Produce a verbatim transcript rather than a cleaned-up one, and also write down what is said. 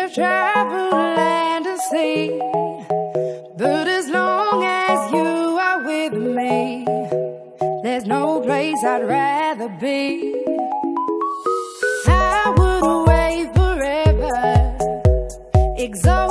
to travel land and sea, but as long as you are with me, there's no place I'd rather be. I would wait forever, exhausted.